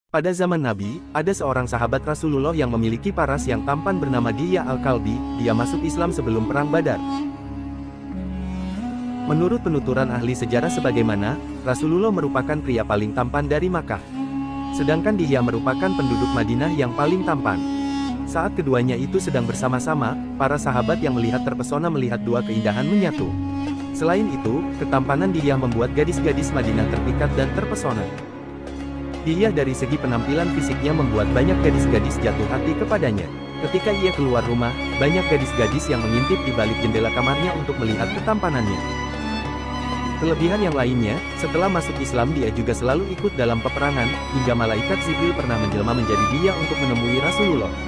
Pada zaman Nabi, ada seorang sahabat Rasulullah yang memiliki paras yang tampan bernama Dihya Al-Kalbi. Dia masuk Islam sebelum Perang Badar. Menurut penuturan ahli sejarah sebagaimana, Rasulullah merupakan pria paling tampan dari Makkah. Sedangkan Dihya merupakan penduduk Madinah yang paling tampan. Saat keduanya itu sedang bersama-sama, para sahabat yang melihat terpesona melihat dua keindahan menyatu. Selain itu, ketampanan Dihya membuat gadis-gadis Madinah terpikat dan terpesona. Dihya dari segi penampilan fisiknya membuat banyak gadis-gadis jatuh hati kepadanya. Ketika ia keluar rumah, banyak gadis-gadis yang mengintip di balik jendela kamarnya untuk melihat ketampanannya. Kelebihan yang lainnya, setelah masuk Islam dia juga selalu ikut dalam peperangan, hingga malaikat Jibril pernah menjelma menjadi Dihya untuk menemui Rasulullah.